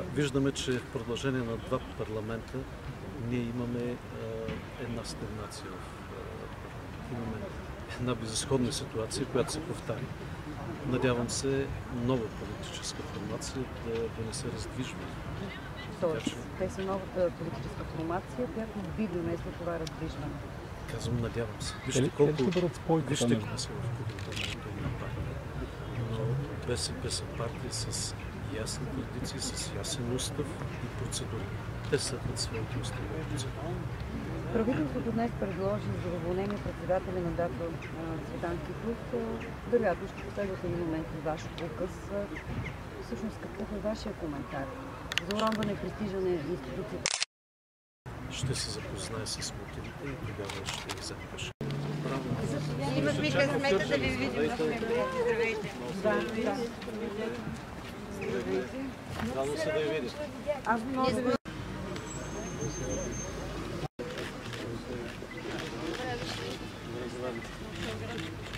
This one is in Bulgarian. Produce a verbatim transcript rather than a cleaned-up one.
виждаме, че в продължение на два парламента ние имаме една стагнация. Имаме една безизходна ситуация, която се повтаря. Надявам се нова политическа формация да, да не се раздвижва. Тоест, те са новата политическа формация, която би донесла това раздвижване. Казвам, надявам се. Вижте колко... Вижте колко са в културната една партия. Но БСП са партия с ясни традиции, с ясен устав и процедури. Те следват своите устави и процедури. Правителството днес предложи за уволнение председателя на ДАТО Цветан Кипов. Вероятно ще последвате един момент от ваш указ. Всъщност, какъв е вашия коментар за уронване престижа на институцията? Ще се запозная с мотивите и тогава ще взема решение. Имат ми късмета да ви видим на Здравейте! Да, да. Здравейте. Радвам се да я видя. Аз много... Здравейте.